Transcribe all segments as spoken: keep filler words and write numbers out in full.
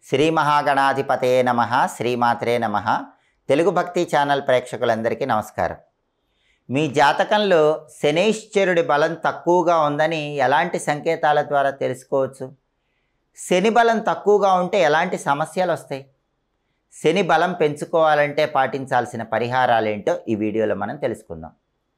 శ్రీ మహాగణాధిపతే నమః శ్రీమాత్రే నమః. తెలుగు భక్తి ఛానల్ ప్రేక్షకులందరికీ నమస్కారం. మీ జాతకంలో శనైశ్చరుడి బలం తక్కువగా ఉందని ఎలాంటి సంకేతాల ద్వారా తెలుసుకోవచ్చు? శని బలం తక్కువగా ఉంటే ఎలాంటి సమస్యలు వస్తాయి? శని బలం పెంచుకోవాలంటే పాటించాల్సిన పరిహారాలు ఏంటో ఈ వీడియోలో మనం తెలుసుకుందాం.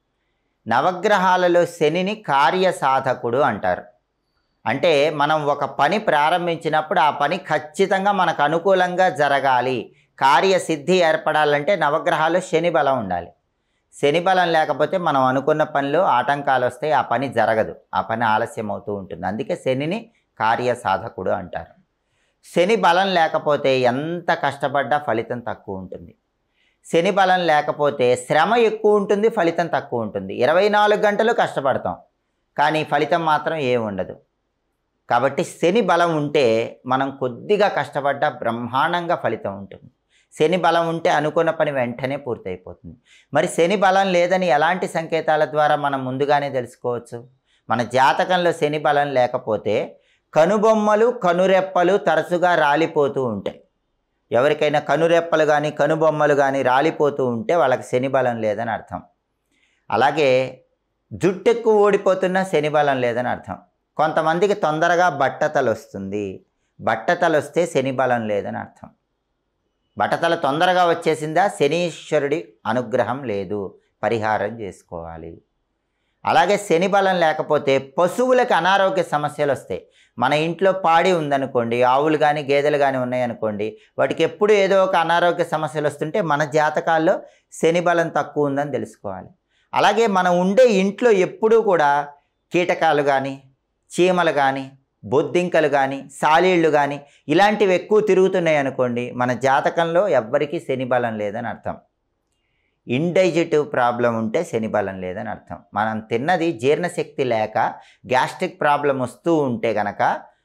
నవగ్రహాలలో శనిని కార్యసాధకుడు అంటారు. అంటే మనం ఒక పని ప్రారంభించినప్పుడు ఆ పని ఖచ్చితంగా మనకు అనుకూలంగా జరగాలి, కార్యసిద్ధి ఏర్పడాలంటే నవగ్రహాలు శని బలం ఉండాలి. శని బలం లేకపోతే మనం అనుకున్న పనిలో ఆటంకాలు వస్తాయి, ఆ పని జరగదు, ఆ పని ఆలస్యం అవుతూ ఉంటుంది. అందుకే శనిని కార్యసాధకుడు అంటారు. శని బలం లేకపోతే ఎంత కష్టపడ్డా ఫలితం తక్కువ ఉంటుంది. శని బలం లేకపోతే శ్రమ ఎక్కువ ఉంటుంది, ఫలితం తక్కువ ఉంటుంది. ఇరవై నాలుగు గంటలు కష్టపడతాం కానీ ఫలితం మాత్రం ఏమి ఉండదు. కాబట్టి శని బలం ఉంటే మనం కొద్దిగా కష్టపడ్డా బ్రహ్మాండంగా ఫలితం ఉంటుంది. శని బలం ఉంటే అనుకున్న పని వెంటనే పూర్తయిపోతుంది. మరి శని బలం లేదని ఎలాంటి సంకేతాల ద్వారా మనం ముందుగానే తెలుసుకోవచ్చు? మన జాతకంలో శని బలం లేకపోతే కనుబొమ్మలు కనురెప్పలు తరచుగా రాలిపోతూ ఉంటాయి. ఎవరికైనా కనురెప్పలు కానీ కనుబొమ్మలు కానీ రాలిపోతూ ఉంటే వాళ్ళకి శని బలం లేదని అర్థం. అలాగే జుట్టు ఎక్కువ ఓడిపోతున్నా శని బలం లేదని అర్థం. కొంతమందికి తొందరగా బట్టతల వస్తుంది, బట్టతల వస్తే శని బలం లేదని అర్థం. బట్టతల తొందరగా వచ్చేసిందా, శనీశ్వరుడి అనుగ్రహం లేదు, పరిహారం చేసుకోవాలి. అలాగే శని బలం లేకపోతే పశువులకు అనారోగ్య సమస్యలు వస్తాయి. మన ఇంట్లో పాడి ఉందనుకోండి, ఆవులు కానీ గేదెలు కానీ ఉన్నాయనుకోండి, వాటికి ఎప్పుడు ఏదో ఒక అనారోగ్య సమస్యలు వస్తుంటే మన జాతకాల్లో శని బలం తక్కువ ఉందని తెలుసుకోవాలి. అలాగే మనం ఉండే ఇంట్లో ఎప్పుడూ కూడా కీటకాలు కానీ చీమలు కానీ బొద్దింకలు కానీ సాలీళ్ళు కానీ ఇలాంటివి ఎక్కువ తిరుగుతున్నాయి అనుకోండి, మన జాతకంలో ఎవ్వరికీ శని బలం లేదని అర్థం. ఇండైజెటివ్ ప్రాబ్లం ఉంటే శని బలం లేదని అర్థం. మనం తిన్నది జీర్ణశక్తి లేక గ్యాస్ట్రిక్ ప్రాబ్లం వస్తూ ఉంటే గనక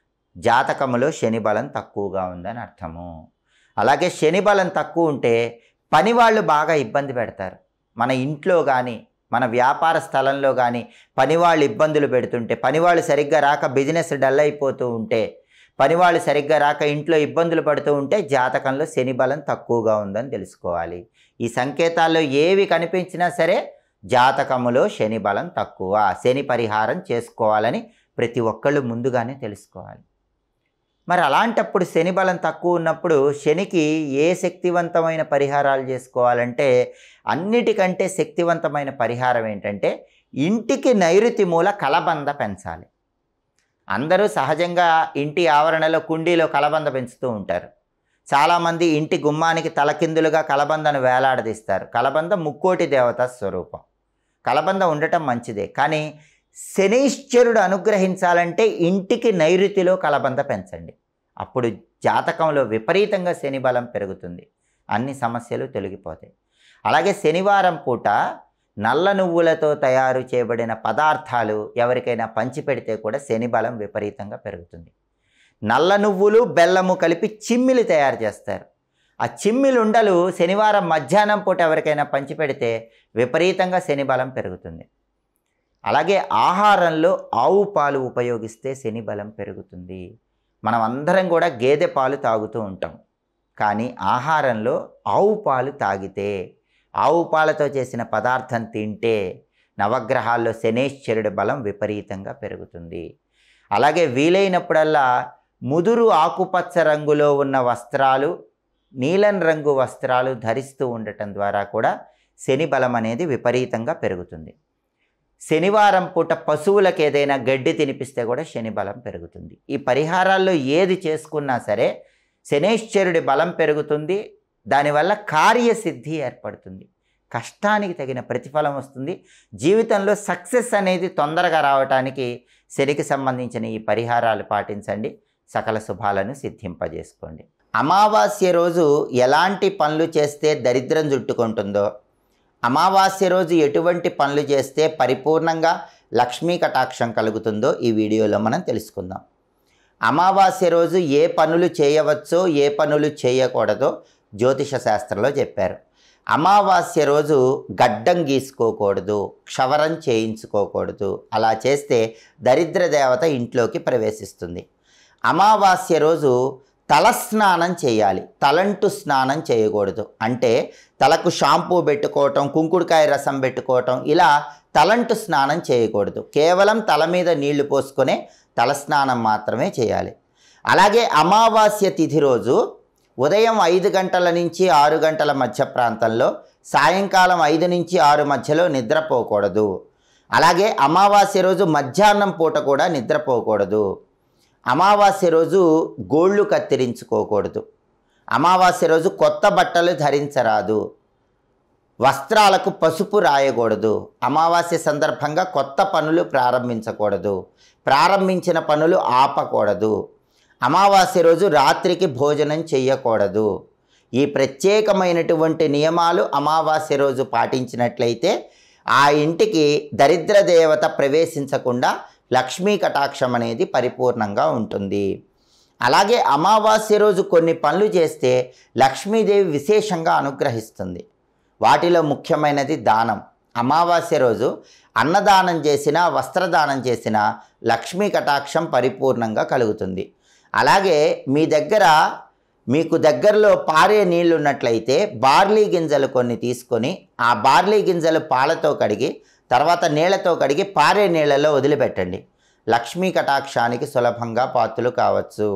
జాతకములో శని బలం తక్కువగా ఉందని అర్థము. అలాగే శని బలం తక్కువ ఉంటే పని వాళ్ళు బాగా ఇబ్బంది పెడతారు. మన ఇంట్లో కానీ మన వ్యాపార స్థలంలో కానీ పనివాళ్ళు ఇబ్బందులు పెడుతుంటే, పనివాళ్ళు సరిగ్గా రాక బిజినెస్ డల్ అయిపోతూ ఉంటే, పనివాళ్ళు సరిగ్గా రాక ఇంట్లో ఇబ్బందులు పడుతూ ఉంటే జాతకంలో శని బలం తక్కువగా ఉందని తెలుసుకోవాలి. ఈ సంకేతాల్లో ఏవి కనిపించినా సరే జాతకములో శని బలం తక్కువ, శని పరిహారం చేసుకోవాలని ప్రతి ఒక్కళ్ళు ముందుగానే తెలుసుకోవాలి. మరి అలాంటప్పుడు శని బలం తక్కువ ఉన్నప్పుడు శనికి ఏ శక్తివంతమైన పరిహారాలు చేసుకోవాలంటే, అన్నిటికంటే శక్తివంతమైన పరిహారం ఏంటంటే ఇంటికి నైరుతి మూల కలబంద పెంచాలి. అందరూ సహజంగా ఇంటి ఆవరణలో కుండీలో కలబంద పెంచుతూ ఉంటారు. చాలామంది ఇంటి గుమ్మానికి తలకిందులుగా కలబందను వేలాడదీస్తారు. కలబంద ముక్కోటి దేవతా స్వరూపం. కలబంద ఉండటం మంచిదే, కానీ శనైశ్చరుడు అనుగ్రహించాలంటే ఇంటికి నైరుతిలో కలబంద పెంచండి. అప్పుడు జాతకంలో విపరీతంగా శని బలం పెరుగుతుంది, అన్ని సమస్యలు తొలగిపోతాయి. అలాగే శనివారం పూట నల్ల నువ్వులతో తయారు చేయబడిన పదార్థాలు ఎవరికైనా పంచిపెడితే కూడా శని బలం విపరీతంగా పెరుగుతుంది. నల్ల నువ్వులు బెల్లము కలిపి చిమ్మిలి తయారు చేస్తారు. ఆ చిమ్మిలి ఉండలు శనివారం మధ్యాహ్నం పూట ఎవరికైనా పంచిపెడితే విపరీతంగా శని బలం పెరుగుతుంది. అలాగే ఆహారంలో ఆవు పాలు ఉపయోగిస్తే శని బలం పెరుగుతుంది. మనం అందరం కూడా గేదె పాలు తాగుతూ ఉంటాం, కానీ ఆహారంలో ఆవు పాలు తాగితే, ఆవు పాలతో చేసిన పదార్థం తింటే నవగ్రహాల్లో శనైశ్చరుడి బలం విపరీతంగా పెరుగుతుంది. అలాగే వీలైనప్పుడల్లా ముదురు ఆకుపచ్చ రంగులో ఉన్న వస్త్రాలు, నీలం రంగు వస్త్రాలు ధరిస్తూ ఉండటం ద్వారా కూడా శని బలం అనేది విపరీతంగా పెరుగుతుంది. శనివారం పూట పశువులకు ఏదైనా గడ్డి తినిపిస్తే కూడా శని బలం పెరుగుతుంది. ఈ పరిహారాల్లో ఏది చేసుకున్నా సరే శనైశ్చరుడి బలం పెరుగుతుంది, దానివల్ల కార్యసిద్ధి ఏర్పడుతుంది, కష్టానికి తగిన ప్రతిఫలం వస్తుంది. జీవితంలో సక్సెస్ అనేది తొందరగా రావటానికి శనికి సంబంధించిన ఈ పరిహారాలు పాటించండి, సకల శుభాలను సిద్ధింపజేసుకోండి. అమావాస్య రోజు ఎలాంటి పనులు చేస్తే దరిద్రం చుట్టుకుంటుందో, అమావాస్య రోజు ఎటువంటి పనులు చేస్తే పరిపూర్ణంగా లక్ష్మీ కటాక్షం కలుగుతుందో ఈ వీడియోలో మనం తెలుసుకుందాం. అమావాస్య రోజు ఏ పనులు చేయవచ్చో ఏ పనులు చేయకూడదో జ్యోతిష శాస్త్రంలో చెప్పారు. అమావాస్య రోజు గడ్డం గీసుకోకూడదు, క్షవరం చేయించుకోకూడదు. అలా చేస్తే దరిద్ర దేవత ఇంట్లోకి ప్రవేశిస్తుంది. అమావాస్య రోజు తలస్నానం చేయాలి, తలంటు స్నానం చేయకూడదు. అంటే తలకు షాంపూ పెట్టుకోవటం, కుంకుడుకాయ రసం పెట్టుకోవటం, ఇలా తలంటు స్నానం చేయకూడదు. కేవలం తల మీద నీళ్లు పోసుకునే తలస్నానం మాత్రమే చేయాలి. అలాగే అమావాస్య తిథి రోజు ఉదయం ఐదు గంటల నుంచి ఆరు గంటల మధ్య ప్రాంతంలో, సాయంకాలం ఐదు నుంచి ఆరు మధ్యలో నిద్రపోకూడదు. అలాగే అమావాస్య రోజు మధ్యాహ్నం పూట కూడా నిద్రపోకూడదు. అమావాస్య రోజు గోళ్ళు కత్తిరించుకోకూడదు. అమావాస్య రోజు కొత్త బట్టలు ధరించరాదు. వస్త్రాలకు పసుపు రాయకూడదు. అమావాస్య సందర్భంగా కొత్త పనులు ప్రారంభించకూడదు. ప్రారంభించిన పనులు ఆపకూడదు. అమావాస్య రోజు రాత్రికి భోజనం చేయకూడదు. ఈ ప్రత్యేకమైనటువంటి నియమాలు అమావాస్య రోజు పాటించినట్లయితే ఆ ఇంటికి దరిద్ర దేవత ప్రవేశించకుండా లక్ష్మీ కటాక్షం అనేది పరిపూర్ణంగా ఉంటుంది. అలాగే అమావాస్య రోజు కొన్ని పనులు చేస్తే లక్ష్మీదేవి విశేషంగా అనుగ్రహిస్తుంది. వాటిలో ముఖ్యమైనది దానం. అమావాస్య రోజు అన్నదానం చేసినా, వస్త్రదానం చేసినా లక్ష్మీ కటాక్షం పరిపూర్ణంగా కలుగుతుంది. అలాగే మీ దగ్గర మీకు దగ్గరలో పారే నీళ్ళు ఉన్నట్లయితే బార్లీ గింజలు కొన్ని తీసుకొని ఆ బార్లీ గింజలు పాలతో కడిగి తర్వాత నీళ్లతో కడిగి పారే నీళ్ళలో వదిలిపెట్టండి. లక్ష్మీ కటాక్షానికి సులభంగా పాత్రలు కావచ్చు.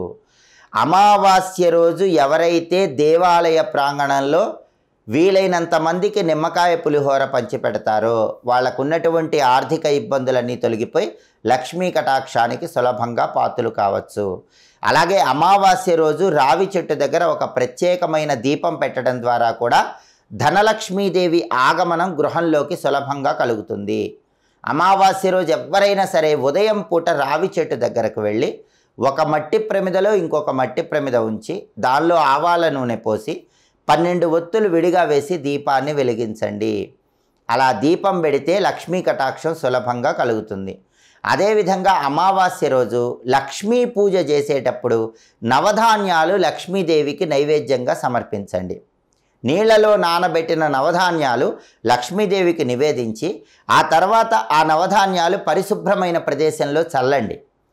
అమావాస్య రోజు ఎవరైతే దేవాలయ ప్రాంగణంలో వీలైనంత మందికి నిమ్మకాయ పులిహోర పంచిపెడతారో వాళ్ళకు ఉన్నటువంటి ఆర్థిక ఇబ్బందులన్నీ తొలగిపోయి లక్ష్మీ కటాక్షానికి సులభంగా పాత్రలు కావచ్చు. అలాగే అమావాస్య రోజు రావి చెట్టు దగ్గర ఒక ప్రత్యేకమైన దీపం పెట్టడం ద్వారా కూడా ధనలక్ష్మీదేవి ఆగమనం గృహంలోకి సులభంగా కలుగుతుంది. అమావాస్య రోజు ఎవరైనా సరే ఉదయం పూట రావి చెట్టు దగ్గరకు వెళ్ళి ఒక మట్టి ప్రమిదలో ఇంకొక మట్టి ప్రమిద ఉంచి దానిలో ఆవాల నూనె పోసి పన్నెండు ఒత్తులు విడిగా వేసి దీపాన్ని వెలిగించండి. అలా దీపం పెడితే లక్ష్మీ కటాక్షం సులభంగా కలుగుతుంది. అదేవిధంగా అమావాస్య రోజు లక్ష్మీ పూజ చేసేటప్పుడు నవధాన్యాలు లక్ష్మీదేవికి నైవేద్యంగా సమర్పించండి. నీళ్లలో నానబెట్టిన నవధాన్యాలు లక్ష్మీదేవికి నివేదించి ఆ తర్వాత ఆ నవధాన్యాలు పరిశుభ్రమైన ప్రదేశంలో చల్లండి.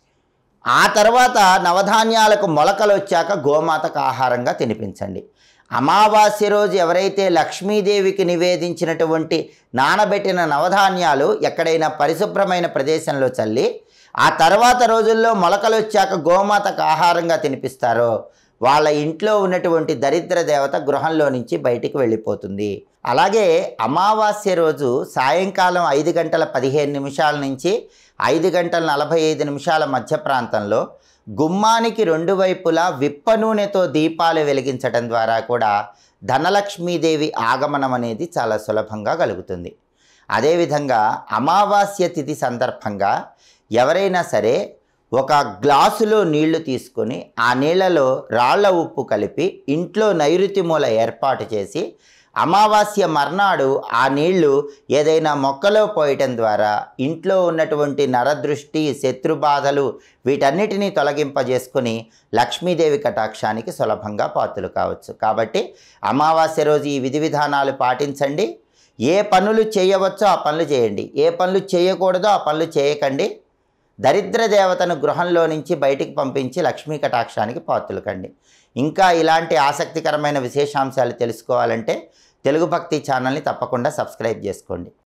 ఆ తర్వాత నవధాన్యాలకు మొలకలు వచ్చాక గోమాతకు ఆహారంగా తినిపించండి. అమావాస్య రోజు ఎవరైతే లక్ష్మీదేవికి నివేదించినటువంటి నానబెట్టిన నవధాన్యాలు ఎక్కడైనా పరిశుభ్రమైన ప్రదేశంలో చల్లి ఆ తర్వాత రోజుల్లో మొలకలు వచ్చాక గోమాతకు ఆహారంగా తినిపిస్తారో వాళ్ళ ఇంట్లో ఉన్నటువంటి దరిద్ర దేవత గృహంలో నుంచి బయటికి వెళ్ళిపోతుంది. అలాగే అమావాస్య రోజు సాయంకాలం ఐదు గంటల పదిహేను నిమిషాల నుంచి ఐదు గంటల నలభై ఐదు నిమిషాల మధ్య ప్రాంతంలో గుమ్మానికి రెండు వైపులా విప్ప నూనెతో దీపాలు వెలిగించడం ద్వారా కూడా ధనలక్ష్మీదేవి ఆగమనం అనేది చాలా సులభంగా కలుగుతుంది. అదేవిధంగా అమావాస్య తిథి సందర్భంగా ఎవరైనా సరే ఒక గ్లాసులో నీళ్లు తీసుకొని ఆ నీళ్లలో రాళ్ల ఉప్పు కలిపి ఇంట్లో నైరుతి మూల ఏర్పాటు చేసి అమావాస్య మర్నాడు ఆ నీళ్లు ఏదైనా మొక్కలో పోయటం ద్వారా ఇంట్లో ఉన్నటువంటి నరదృష్టి, శత్రుబాధలు వీటన్నిటినీ తొలగింపజేసుకొని లక్ష్మీదేవి కటాక్షానికి సులభంగా పాత్రలు కావచ్చు. కాబట్టి అమావాస్య రోజు ఈ విధి విధానాలు పాటించండి. ఏ పనులు చేయవచ్చో ఆ పనులు చేయండి, ఏ పనులు చేయకూడదో ఆ పనులు చేయకండి. దరిద్ర దేవతను గృహంలో నుంచి బయటికి పంపించి లక్ష్మీ కటాక్షానికి పాత్రలు కండి. ఇంకా ఇలాంటి ఆసక్తికరమైన విశేషాంశాలు తెలుసుకోవాలంటే తెలుగు భక్తి ఛానల్ని తప్పకుండా సబ్స్క్రైబ్ చేసుకోండి.